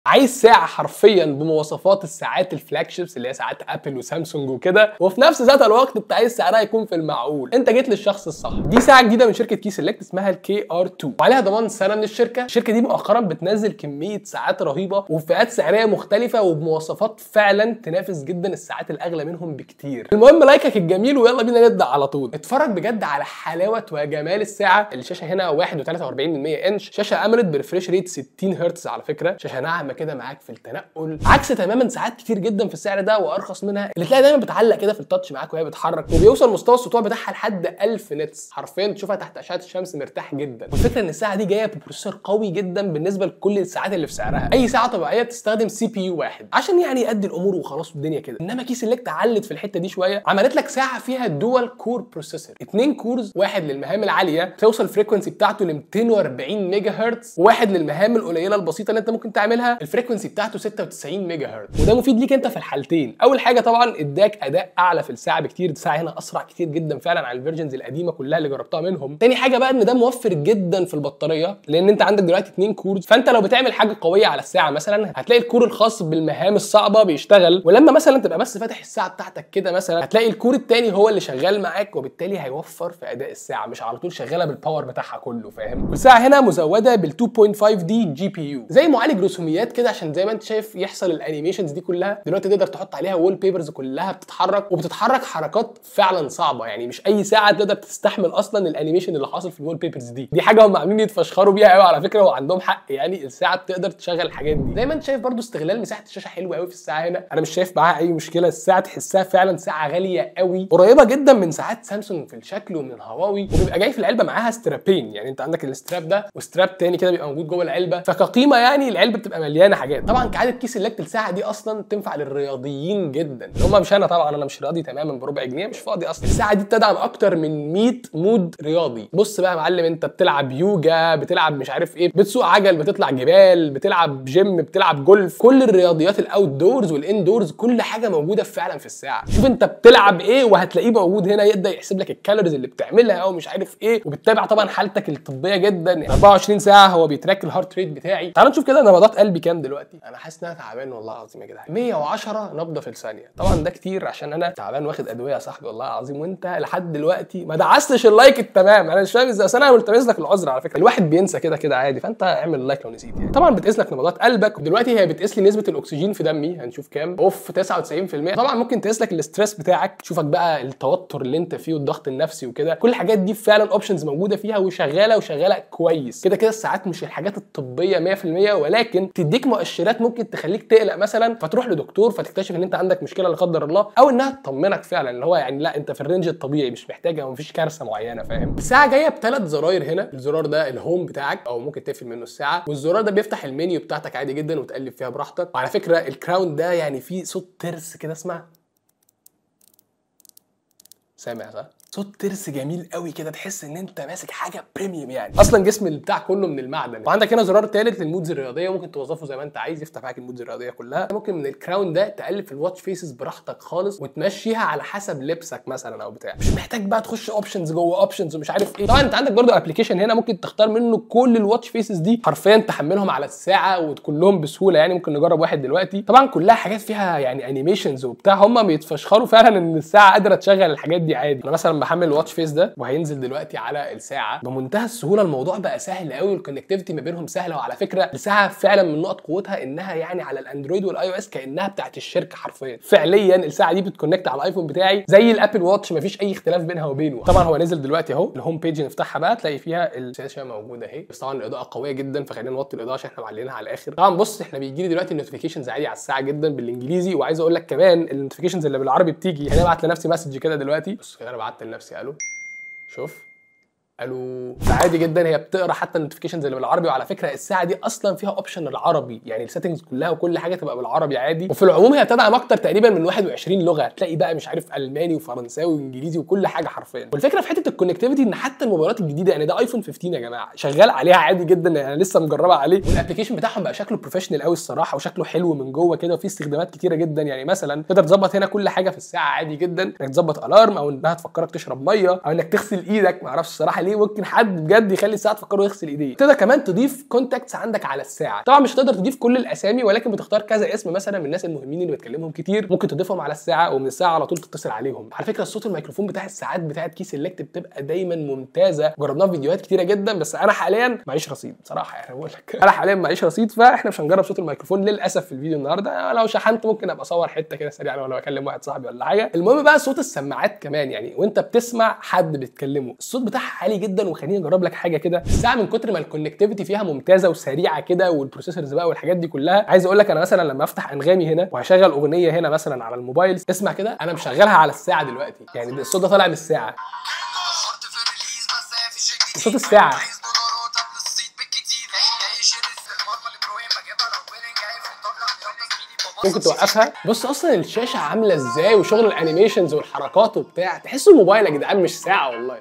عايز ساعة حرفيا بمواصفات الساعات الفلاج شيبس اللي هي ساعات ابل وسامسونج وكده، وفي نفس ذات الوقت انت عايز سعرها يكون في المعقول. انت جيت للشخص الصح. دي ساعة جديدة من شركة كي سيلكت اسمها الكي ار 2 وعليها ضمان سنة من الشركة دي مؤخرا بتنزل كمية ساعات رهيبة وفئات سعرية مختلفة وبمواصفات فعلا تنافس جدا الساعات الاغلى منهم بكتير. المهم لايكك الجميل ويلا بينا نبدأ على طول. اتفرج بجد على حلاوة وجمال الساعة. الشاشة هنا 1.43 انش، شاشة اموليد بريفريش ريت 60 هرتز على فكرة، شاشة ناعمة كده معاك في التنقل، عكس تماما ساعات كتير جدا في السعر ده وارخص منها اللي تلاقي دايما بتعلق كده في التاتش معاك وهي بتتحرك، وبيوصل مستوى السطوع بتاعها لحد 1000 نتس، حرفيا تشوفها تحت اشعه الشمس مرتاح جدا. والفكره ان الساعه دي جايه ببروسيسور قوي جدا بالنسبه لكل الساعات اللي في سعرها. اي ساعه طبيعيه بتستخدم سي بي يو واحد عشان يعني يؤدي الامور وخلاص والدنيا كده، انما كي سيلكت علت في الحته دي شويه، عملت لك ساعه فيها دول كور بروسيسور، 2 كورز، واحد للمهام العاليه توصل الفريكونسي بتاعته ل 240 ميجا هرتز، وواحد للمهام القليله البسيطه اللي انت ممكن تعملها الفريكونسي بتاعته 96 ميجا هرتز. وده مفيد ليك انت في الحالتين. اول حاجه طبعا اداك اداء اعلى في الساعه بكتير، الساعه هنا اسرع كتير جدا فعلا عن الفيرجنز القديمه كلها اللي جربتها منهم. تاني حاجه بقى ان ده موفر جدا في البطاريه، لان انت عندك دلوقتي 2 كورز، فانت لو بتعمل حاجه قويه على الساعه مثلا هتلاقي الكور الخاص بالمهام الصعبه بيشتغل، ولما مثلا تبقى بس فاتح الساعه بتاعتك كده مثلا هتلاقي الكور التاني هو اللي شغال معاك، وبالتالي هيوفر في اداء الساعه، مش على طول شغاله بالباور بتاعها كله، فاهم؟ والساعه هنا مزوده بال 2.5 دي جي بي يو زي معالج رسوميات كده، عشان زي ما انت شايف يحصل الانيميشنز دي كلها. دلوقتي تقدر تحط عليها وول بيبرز كلها بتتحرك، وبتتحرك حركات فعلا صعبه، يعني مش اي ساعه تقدر تستحمل اصلا الانيميشن اللي حاصل في الوول بيبرز دي حاجه هم عاملين يتفشخروا بيها قوي على فكره، وعندهم حق، يعني الساعه بتقدر تشغل الحاجات دي. زي ما انت شايف برضو استغلال مساحه الشاشه حلوه قوي في الساعه هنا، انا مش شايف معاها اي مشكله. الساعه تحسها فعلا ساعه غاليه قوي، قريبه جدا من ساعات سامسونج في الشكل ومن هواوي، وبيبقى جاي في العلبه معاها سترابين، يعني انت عندك الستراب ده وستراب تاني كده بيبقى موجود جوه العلبه، فكقيمه يعني العلبه بتبقى مليانه حاجات. طبعا كعاده كي سيلكت الساعه دي اصلا تنفع للرياضيين جدا، اللي هم مش انا طبعا، انا مش رياضي تماما، بربع جنيه مش فاضي اصلا. الساعه دي بتدعم اكتر من 100 مود رياضي. بص بقى يا معلم، انت بتلعب يوجا، بتلعب مش عارف ايه، بتسوق عجل، بتطلع جبال، بتلعب جيم، بتلعب جولف، كل الرياضيات الاوت دورز والان دورز كل حاجه موجوده فعلا في الساعه. شوف انت بتلعب ايه وهتلاقيه موجود هنا، يبدا يحسب لك الكالوريز اللي بتعملها او مش عارف ايه، وبتتابع طبعا حالتك الطبيه جدا، يعني 24 ساعه هو بيتراك الهارت ريت بتاعي. تعالوا نشوف كده نبضات قلبي كام دلوقتي. انا حاسس ان انا تعبان والله العظيم يا جدعان، 110 نبضه في الثانيه. طبعا ده كتير عشان انا تعبان واخد ادويه يا صاحبي والله العظيم، وانت لحد دلوقتي ما دعستش اللايك التمام. انا مش فاهم ازاي، اصل انا ملتمس لك العذر على فكره، الواحد بينسى كده عادي، فانت اعمل لايك لو نسيت يعني. طبعا بتقيس لك نبضات قلبك، ودلوقتي هي بتقيس لي نسبه الاكسجين في دمي، هنشوف كام، اوف 99%. طبعا ممكن تقيس لك الاستريس بتاعك، تشوفك بقى التوتر اللي انت فيه والضغط النفسي وكده، كل الحاجات دي فعلا اوبشنز موجوده فيها وشغاله كويس. كده الساعات مش الحاجات الطبيه 100%، ولكن تديك مؤشرات ممكن تخليك تقلق مثلا فتروح لدكتور فتكتشف ان انت عندك مشكله لا قدر الله، او انها تطمنك فعلا اللي هو يعني لا انت في الرينج الطبيعي، مش محتاجه ومفيش كارثه معينه، فاهم؟ الساعه جايه بثلاث زراير هنا، الزرار ده الهوم بتاعك او ممكن تقفل منه الساعه، والزرار ده بيفتح المنيو بتاعتك عادي جدا وتقلب فيها براحتك. وعلى فكره الكراون ده يعني فيه صوت ترس كده، اسمع، سامع صح؟ صوت ترس جميل قوي كده، تحس ان انت ماسك حاجه بريميوم يعني، اصلا جسم البتاع كله من المعدن. وعندك هنا زرار ثالث للمودز الرياضيه، ممكن توظفه زي ما انت عايز يفتح معاك المودز الرياضيه كلها. ممكن من الكراون ده تقلب في الواتش فيسز براحتك خالص وتمشيها على حسب لبسك مثلا او بتاع، مش محتاج بقى تخش اوبشنز جوه اوبشنز ومش عارف ايه. طبعا انت عندك برضو ابلكيشن هنا ممكن تختار منه كل الواتش فيسز دي، حرفيا تحملهم على الساعه وكلهم بسهوله، يعني ممكن نجرب واحد دلوقتي. طبعا كلها حاجات فيها يعني انيميشنز وبتاع، هم بيتفشخروا فعلا ان الساعه قادره تشغل الحاجات دي عادي. انا مثلا بحمل الواتش فيس ده وهينزل دلوقتي على الساعه بمنتهى السهوله، الموضوع بقى سهل قوي والكونكتيفيتي ما بينهم سهله. وعلى فكره الساعه فعلا من نقط قوتها انها يعني على الاندرويد والاي او اس كانها بتاعت الشركه حرفيا، فعليا الساعه دي بتكونكت على الايفون بتاعي زي الابل واتش، مفيش اي اختلاف بينها وبينه. طبعا هو نزل دلوقتي اهو، الهوم بيج نفتحها بقى تلاقي فيها الشاشه موجوده اهي، بس طبعا الاضاءه قويه جدا فخلينا نوطي الاضاءه عشان احنا معلينها على الاخر. طبعا بص احنا بيجي لي دلوقتي النوتيفيكيشنز عادي على الساعه جدا بالانجليزي، وعايز اقول لك كمان النوتيفيكيشنز اللي بالعربي بتيجي، يعني انا بعت لنفسي مسج كده دلوقتي، بص انا بعت لنفسي الو، شوف الو، عادي جدا هي بتقرا حتى النوتيفيكيشنز اللي بالعربي. وعلى فكره الساعه دي اصلا فيها اوبشن العربي، يعني السيتنجز كلها وكل حاجه تبقى بالعربي عادي. وفي العموم هي بتدعم اكتر تقريبا من 21 لغه، هتلاقي بقى مش عارف الماني وفرنساوي وانجليزي وكل حاجه حرفيا. والفكره في حته الكونكتيفيتي ان حتى الموبايلات الجديده، يعني ده ايفون 15 يا جماعه شغال عليها عادي جدا، يعني انا لسه مجربه عليه، والابلكيشن بتاعهم بقى شكله بروفيشنال قوي الصراحه، وشكله حلو من جوه كده، وفيه استخدامات كتيره جدا. يعني مثلا تقدر تظبط هنا كل حاجه في الساعه عادي جدا، انك تظبط الارم، او انها تفكرك تشرب ميه، او انك تغسل ايدك، ما اعرفش الصراحه ليه عليه، ممكن حد بجد يخلي الساعه تفكره يغسل ايديه. تقدر كمان تضيف كونتاكتس عندك على الساعه. طبعا مش هتقدر تضيف كل الاسامي، ولكن بتختار كذا اسم مثلا من الناس المهمين اللي بتكلمهم كتير، ممكن تضيفهم على الساعه ومن الساعه على طول تتصل عليهم. على فكره الصوت الميكروفون بتاع الساعات بتاعت كي سيلكت بتبقى دايما ممتازه، جربناها في فيديوهات كتيره جدا، بس انا حاليا معيش رصيد بصراحه، يعني بقول لك انا حاليا معيش رصيد، فاحنا مش هنجرب صوت الميكروفون للاسف في الفيديو النهارده. لو شحنت ممكن ابقى اصور حته كده سريعه ولا اكلم واحد صاحبي ولا حاجه. المهم بقى صوت السماعات كمان، يعني وانت بتسمع حد بيتكلمه الصوت بتاعها عالي جدا. وخليني اجرب لك حاجه كده، الساعه من كتر ما الكونكتيفيتي فيها ممتازه وسريعه كده، والبروسيسورز بقى والحاجات دي كلها، عايز اقول لك انا مثلا لما افتح انغامي هنا وهشغل اغنيه هنا مثلا على الموبايل، اسمع كده انا مشغلها على الساعه دلوقتي، يعني الصوت ده طالع من الساعه، صوت الساعه. ممكن توقفها. بص اصلا الشاشه عامله ازاي وشغل الانيميشنز والحركات وبتاع، تحس الموبايل يا جدعان مش ساعه والله.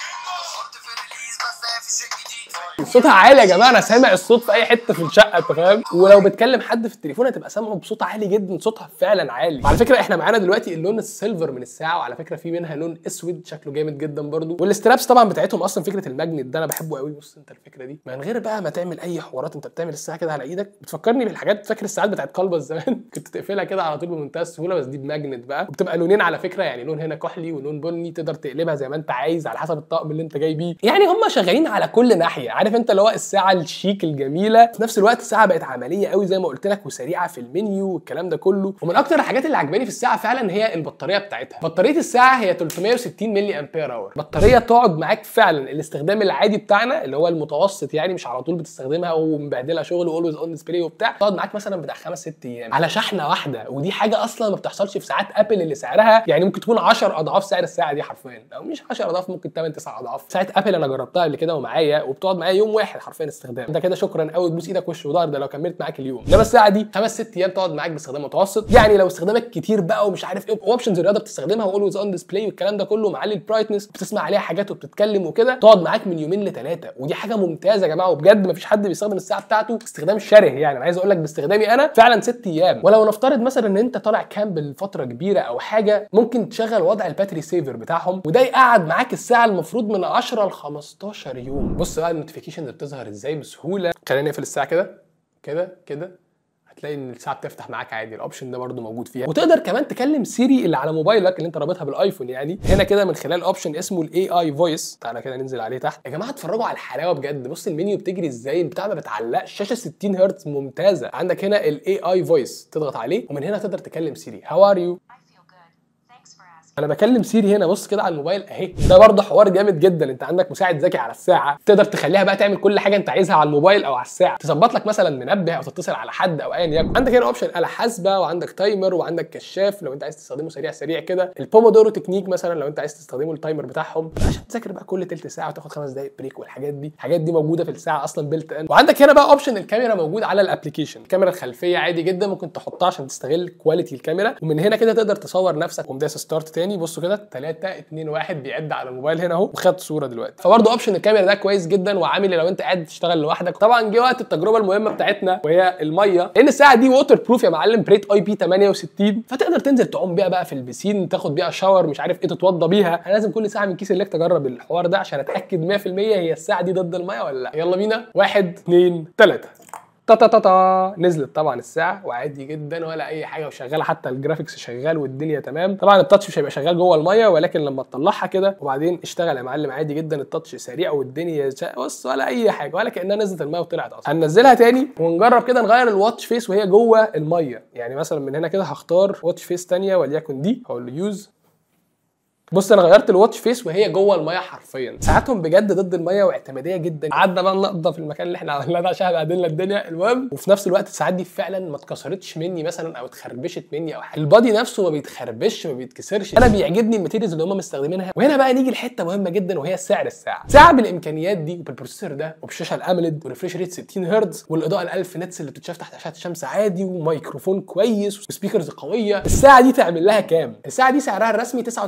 صوتها عالي يا جماعه، انا سامع الصوت في اي حته في الشقه، انت فاهم؟ ولو بتكلم حد في التليفون هتبقى سامعه بصوت عالي جدا، صوتها فعلا عالي. وعلى فكره احنا معانا دلوقتي اللون السيلفر من الساعه، وعلى فكره في منها لون اسود شكله جامد جدا برده، والسترابس طبعا بتاعتهم اصلا فكره الماجنت ده انا بحبه قوي. بص انت الفكره دي من غير بقى ما تعمل اي حوارات، انت بتعمل الساعه كده على ايدك، بتفكرني بالحاجات، فاكر الساعات بتاعت كلبس زمان كنت تقفلها كده على طول بمنتهى السهوله، بس دي بماجنت بقى، وبتبقى لونين على فكره، يعني لون هنا كحلي ولون بني، تقدر تقلبها زي ما انت عايز على حسب الطقم اللي انت جاي بيه. يعني هم شغالين على كل ناحيه، عارف انت اللي هو الساعه الشيك الجميله، في نفس الوقت الساعه بقت عمليه قوي زي ما قلت لك وسريعه في المنيو والكلام ده كله. ومن اكتر الحاجات اللي عجباني في الساعه فعلا هي البطاريه بتاعتها. بطاريه الساعه هي 360 ملي امبير اور، بطاريه تقعد معاك فعلا الاستخدام العادي بتاعنا اللي هو المتوسط، يعني مش على طول بتستخدمها ومبهدلها شغل واولويز اون ديسبلاي وبتاع، تقعد معاك مثلا بتاع 5 6 ايام على شحنه واحده. ودي حاجه اصلا ما بتحصلش في ساعات ابل اللي سعرها يعني ممكن تكون 10 اضعاف سعر الساعه دي حرفيا، او مش 10 اضعاف، ممكن 8 9 اضعاف. ساعه ابل انا جربتها قبل كده ومعايا، وبتقعد معايا يوم واحد حرفيا استخدام، انت كده شكرا قوي، تبوس ايدك وش وضهر ده لو كملت معاك اليوم. انما الساعه دي 5 6 ايام تقعد معاك باستخدام متوسط، يعني لو استخدامك كتير بقى ومش عارف ايه، اوبشنز الرياضه بتستخدمها واولويز اون ديسبلاي والكلام ده كله، معلي البرايتنس، بتسمع عليها حاجات وبتتكلم وكده، تقعد معاك من يومين ل3، ودي حاجه ممتازه يا جماعه. وبجد مفيش حد بيستخدم الساعه بتاعته استخدام شره، يعني انا عايز اقول لك باستخدامي انا فعلا 6 ايام. ولو نفترض مثلا ان انت طالع كامب لفتره كبيره او حاجه، ممكن تشغل وضع الباتري سيفر بتاعهم، وده يقعد معاك الساعه المفروض من 10 ل 15 يوم. بص بقى النوتيفيكيشنز بتظهر ازاي بسهوله. خلينا نقفل الساعه كده كده كده، هتلاقي ان الساعه بتفتح معاك عادي، الاوبشن ده برده موجود فيها. وتقدر كمان تكلم سيري اللي على موبايلك اللي انت رابطها بالايفون، يعني هنا كده من خلال اوبشن اسمه الاي اي فويس. تعالى كده ننزل عليه تحت يا جماعه، اتفرجوا على الحلاوه بجد. بص المنيو بتجري ازاي، البتاع ما بتعلقش، شاشه 60 هرتز ممتازه. عندك هنا الاي اي فويس تضغط عليه، ومن هنا تقدر تكلم سيري هاو ار يو. انا بكلم سيري هنا بص كده على الموبايل اهي. ده برضه حوار جامد جدا، انت عندك مساعد ذكي على الساعه، تقدر تخليها بقى تعمل كل حاجه انت عايزها على الموبايل او على الساعه، تظبط لك مثلا منبه او تتصل على حد او ايا يكن. عندك هنا اوبشن آلة حاسبه، وعندك تايمر، وعندك كشاف لو انت عايز تستخدمه سريع سريع كده، البومودورو تكنيك مثلا لو انت عايز تستخدمه التايمر بتاعهم عشان تذاكر بقى كل تلت ساعه وتاخد 5 دقائق بريك، والحاجات دي الحاجات دي موجوده في الساعه اصلا بيلت ان. وعندك هنا بقى اوبشن الكاميرا موجود على الابلكيشن، الكاميرا الخلفيه عادي جدا ممكن تحطها عشان تستغل كواليتي الكاميرا، ومن هنا كده تقدر تصور نفسك. ومداس ستارت تاني، بصوا كده 3 2 1 بيعد على الموبايل هنا اهو، وخد صوره دلوقتي. فبرضه اوبشن الكاميرا ده كويس جدا وعامل لو انت قاعد تشتغل لوحدك. طبعا جه وقت التجربه المهمه بتاعتنا وهي الميه، لان الساعه دي ووتر بروف يا معلم، بريت اي بي 68، فتقدر تنزل تعوم بيها بقى في البسين، تاخد بيها شاور مش عارف ايه، تتوضى بيها. انا لازم كل ساعه من كيس الليك تجرب الحوار ده عشان اتاكد 100% هي الساعه دي ضد الميه ولا لا. يلا بينا 1 2 3 نزلت طبعا الساعه وعادي جدا ولا اي حاجه، وشغاله حتى الجرافيكس شغال والدنيا تمام. طبعا التاتش مش هيبقى شغال جوه الميه، ولكن لما تطلعها كده وبعدين اشتغل يا معلم عادي جدا، التاتش سريع والدنيا بص ولا اي حاجه، ولا كانها نزلت الميه وطلعت اصلا. هننزلها تاني ونجرب كده نغير الواتش فيس وهي جوه الميه، يعني مثلا من هنا كده هختار واتش فيس ثانيه وليكن دي، هقول له يوز. بص انا غيرت الواتش فيس وهي جوه الميه حرفيا، ساعاتهم بجد ضد الميه واعتماديه جدا. قعدنا بقى ننضف المكان اللي احنا عملناه ده عشان بهدلنا الدنيا. المهم وفي نفس الوقت الساعات دي فعلا ما اتكسرتش مني مثلا او اتخربشت مني او حاجه، البادي نفسه ما بيتخربش ما بيتكسرش. انا بيعجبني الماتيريالز اللي هم مستخدمينها. وهنا بقى نيجي لحته مهمه جدا وهي سعر الساعه. ساعه بالامكانيات دي وبالبروسيسور ده وبالشاشه الاموليد وريفريش ريت 60 هرتز والاضاءه ال 1000 نتس اللي بتتشاف تحت اشعه الشمس عادي وميكروفون كويس وسبيكرز قويه، الساعه دي تعمل لها كام؟ الساعه دي سعرها الرسمي $99.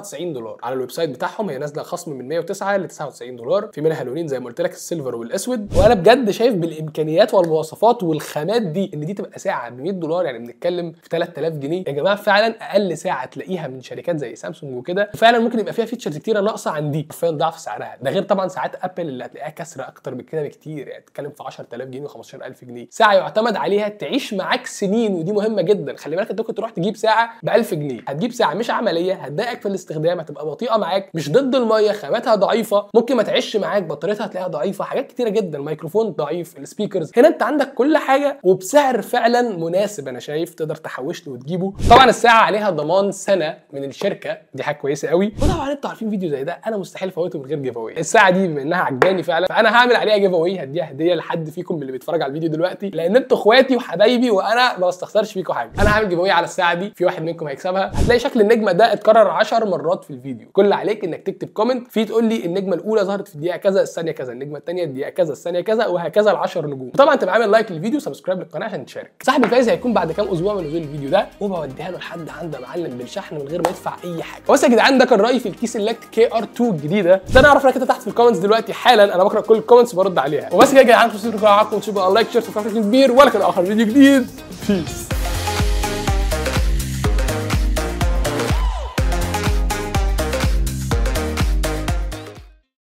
$99. على الويب سايت بتاعهم هي نازله خصم من 109 ل $99، في منها لونين زي ما قلت لك، السيلفر والاسود. وانا بجد شايف بالامكانيات والمواصفات والخامات دي ان دي تبقى ساعه ب $100، يعني بنتكلم في 3000 جنيه يا جماعه. فعلا اقل ساعه تلاقيها من شركات زي سامسونج وكده، وفعلا ممكن يبقى فيها فيتشرز كتيره ناقصه عن دي، حرفيا ضعف سعرها. ده غير طبعا ساعات ابل اللي هتلاقيها كسره اكتر من كده بكتير، يعني تتكلم في 10000 جنيه و15000 جنيه. ساعه يعتمد عليها تعيش معاك سنين، ودي مهمه جدا. خلي بالك انت ممكن تروح تجيب ساعه ب 1000 جنيه، هتجيب ساعه مش عمليه، هتضايقك في الاستخدام، هتبقى بطيئه معاك، مش ضد الميه، خاماتها ضعيفه، ممكن ما تعيش معاك، بطاريتها هتلاقيها ضعيفه، حاجات كتيره جدا، الميكروفون ضعيف، السبيكرز. هنا انت عندك كل حاجه وبسعر فعلا مناسب، انا شايف تقدر تحوش له وتجيبه. طبعا الساعه عليها ضمان سنه من الشركه، دي حاجه كويسه قوي. وطبعا انتوا عارفين فيديو زي ده انا مستحيل فوته من غير جيف اواي. الساعه دي بما انها عجباني فعلا، فانا هعمل عليها جيف اواي، هديها هديه لحد فيكم من اللي بيتفرج على الفيديو دلوقتي، لان انتوا اخواتي وحبايبي وانا ما بستخسرش فيكم حاجه. انا هعمل جيف اواي على الساعه دي، في واحد منكم هيكسبها. هتلاقي شكل النجمه ده اتكرر 10 مرات في الفيديو. كل اللي عليك انك تكتب كومنت فيه تقول لي النجمه الاولى ظهرت في الدقيقه كذا الثانيه كذا، النجمه الثانيه الدقيقه كذا الثانيه كذا، وهكذا ال10 نجوم. وطبعا تبقى عامل لايك للفيديو وسبسكرايب للقناه عشان تشارك. صاحب الفايز هيكون بعد كام اسبوع من نزول الفيديو ده، وبوديها له لحد عنده معلم بالشحن من غير ما يدفع اي حاجه. بس يا جدعان ده كان رايي في الكيس سيلكت KR2 الجديده. استنى اعرف رايك كده تحت في الكومنتس دلوقتي حالا، انا بقرا كل الكومنتس وبرد عليها. وبس كده يا جدعان، تشوفوا معاكم لايك شير سبسكرايب كبير، ولكن اخر فيديو جديد. بيس.